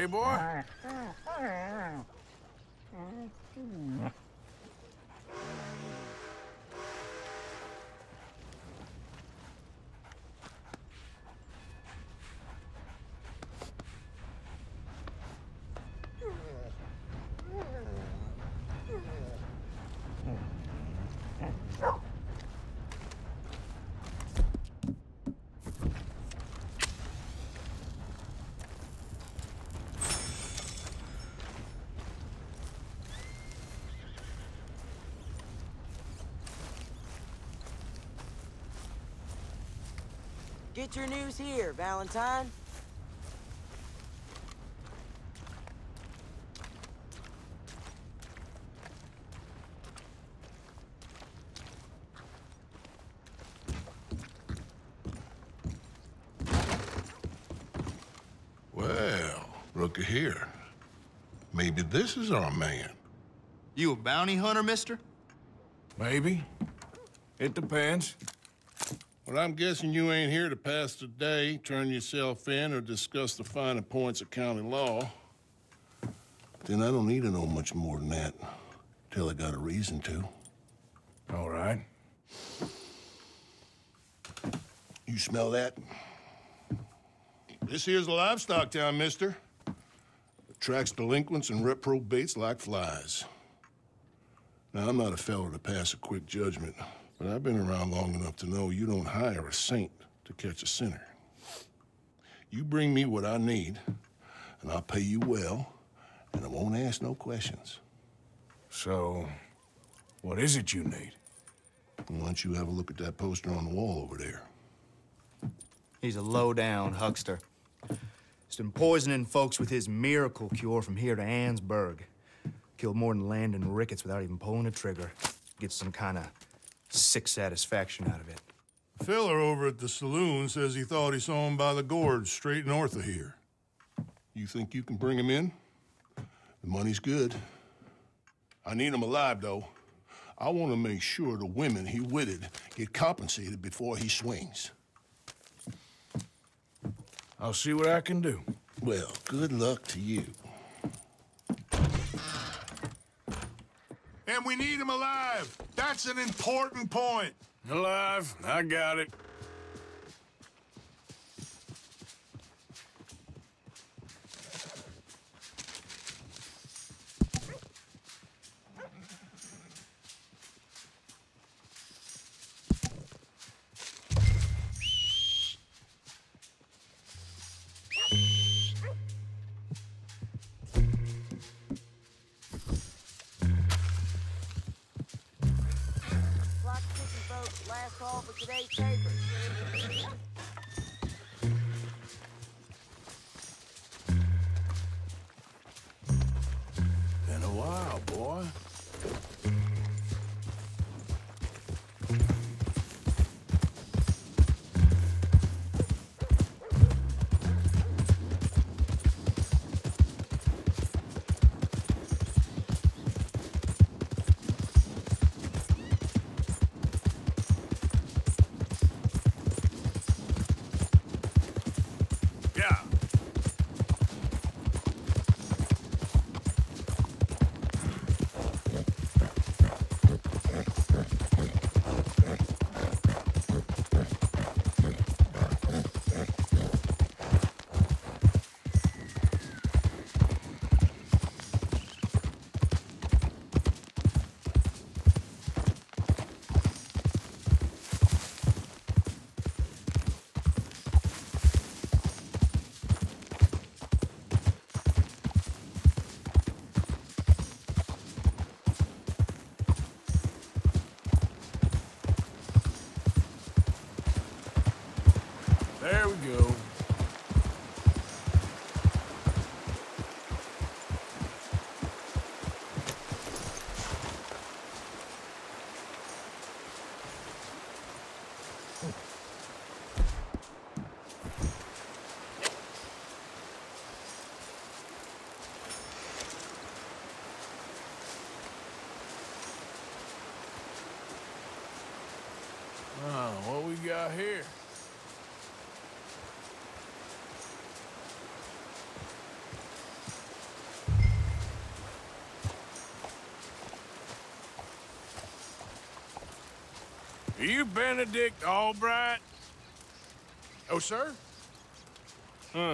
okay, boy? Get your news here, Valentine. Well, looky here. Maybe this is our man. You a bounty hunter, mister? Maybe. It depends. Well, I'm guessing you ain't here to pass the day, turn yourself in, or discuss the finer points of county law. Then I don't need to know much more than that, till I got a reason to. All right. You smell that? This here's a livestock town, mister. Attracts delinquents and reprobates like flies. Now, I'm not a fellow to pass a quick judgment, but I've been around long enough to know you don't hire a saint to catch a sinner. You bring me what I need, and I'll pay you well, and I won't ask no questions. So, what is it you need? Why don't you have a look at that poster on the wall over there? He's a low-down huckster. He's been poisoning folks with his miracle cure from here to Annesburg. Killed more than Landon Ricketts without even pulling a trigger. Gets some kind of sick satisfaction out of it. The fella over at the saloon says he thought he saw him by the gorge straight north of here. You think you can bring him in? The money's good. I need him alive, though. I want to make sure the women he witted get compensated before he swings. I'll see what I can do. Well, good luck to you. And we need him alive. That's an important point. Alive, I got it. Clock ticking, folks. Last call for today's paper. Been a while, boy. Yeah. There we go. What we got here? Are you Benedict Albright? Oh, sir? Huh.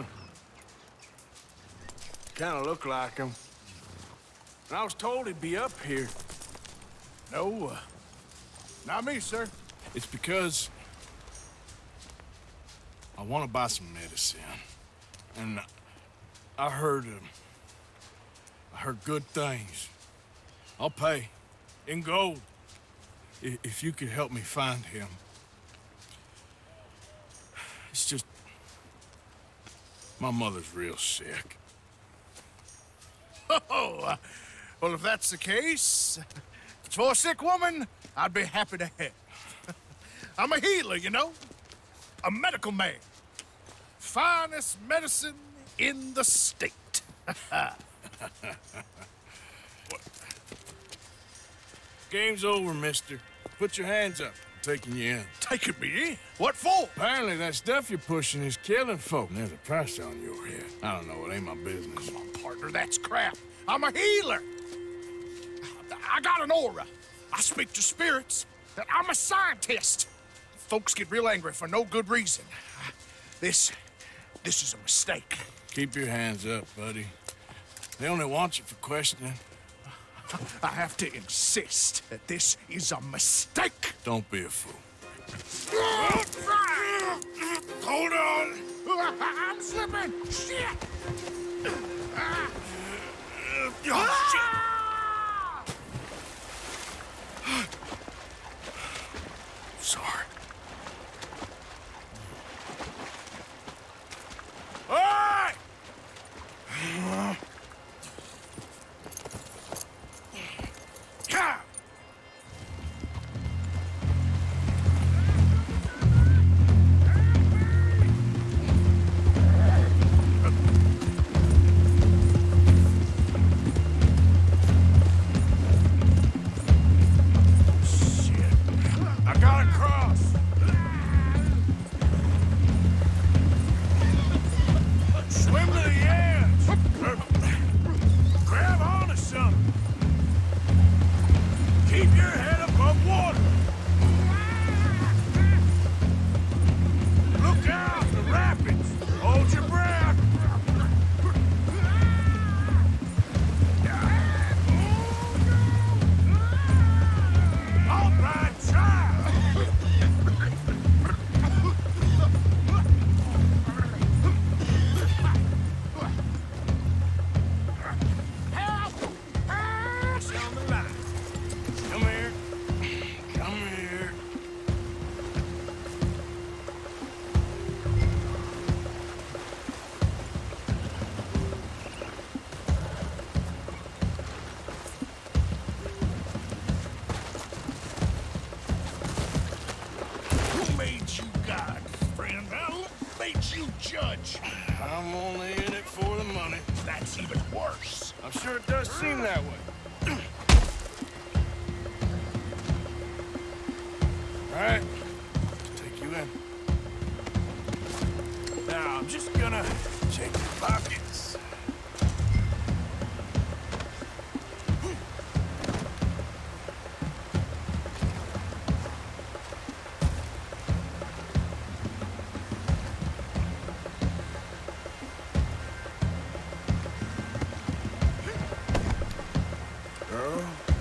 Kinda look like him. And I was told he'd be up here. No, not me, sir. It's because I want to buy some medicine. And I heard good things. I'll pay in gold if you could help me find him. It's just my mother's real sick. Oh, well, if that's the case, if it's for a sick woman, I'd be happy to help. I'm a healer, you know? A medical man. Finest medicine in the state. Game's over, mister. Put your hands up. I'm taking you in. Taking me in? What for? Apparently that stuff you're pushing is killing folk. And there's a price on your head. I don't know. It ain't my business. Come on, partner, that's crap. I'm a healer. I got an aura. I speak to spirits. I'm a scientist. Folks get real angry for no good reason. This is a mistake. Keep your hands up, buddy. They only want you for questioning. I have to insist that this is a mistake. Don't be a fool. Hold on. I'm slipping. Shit. Oh, shit. Sorry. All right! Come. I got across. Swim to the edge. Grab onto something. Keep your head above water. Look out, the rapids. Hold your breath. All right, try. Sound the line. Come here. Come here. Who made you God, friend? Who made you judge? I'm only in it for the money. That's even worse. I'm sure it does seem that way. All right, take you in. Now, I'm just gonna check your pockets. Girl.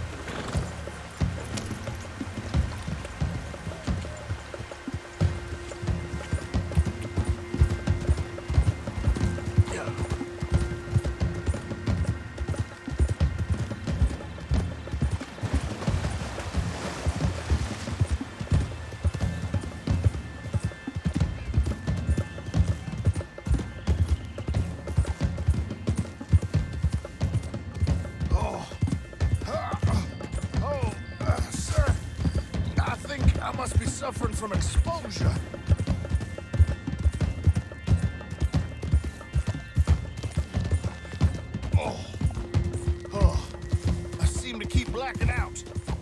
Sir, I think I must be suffering from exposure. I seem to keep blacking out.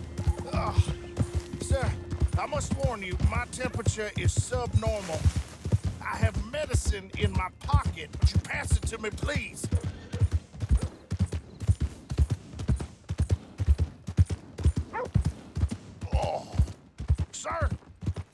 Sir, I must warn you, my temperature is subnormal. I have medicine in my pocket. Would you pass it to me, please? Sir,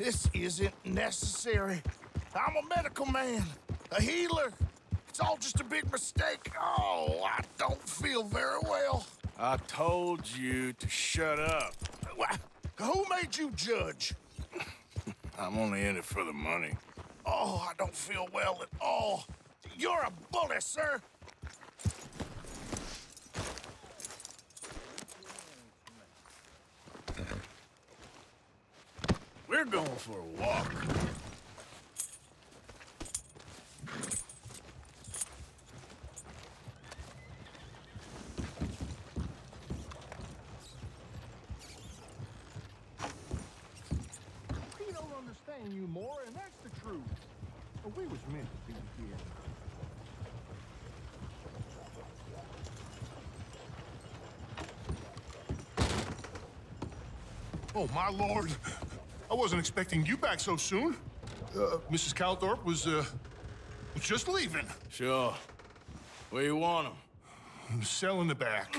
This isn't necessary. I'm a medical man, a healer. It's all just a big mistake. Oh, I don't feel very well. I told you to shut up. Who made you judge? I'm only in it for the money. Oh, I don't feel well at all. You're a bully, sir. We're going for a walk. We don't understand you more, and that's the truth. But we was meant to be here. Oh, my lord. I wasn't expecting you back so soon. Mrs. Calthorpe was just leaving. Sure. Where you want him? The cell in the back.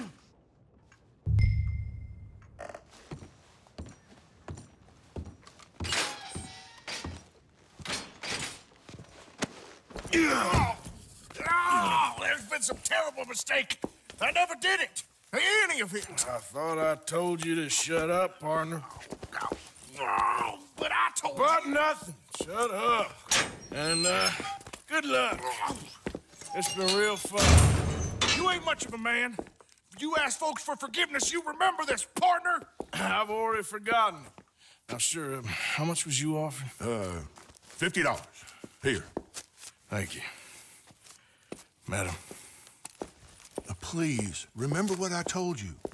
Oh, there's been some terrible mistake. I never did it. Any of it. I thought I told you to shut up, partner. Oh, but I told But you. nothing. Shut up. And, good luck. It's been real fun. You ain't much of a man. You ask folks for forgiveness, you remember this, partner? I've already forgotten. Now, sure, how much was you offering? $50. Here. Thank you. Madam. Please, remember what I told you.